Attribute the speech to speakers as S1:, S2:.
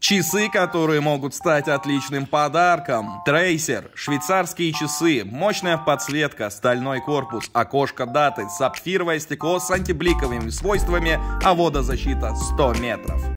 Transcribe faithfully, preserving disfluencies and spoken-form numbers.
S1: Часы, которые могут стать отличным подарком. Трейсер, швейцарские часы, мощная подсветка, стальной корпус, окошко даты, сапфировое стекло с антибликовыми свойствами, а водозащита сто метров.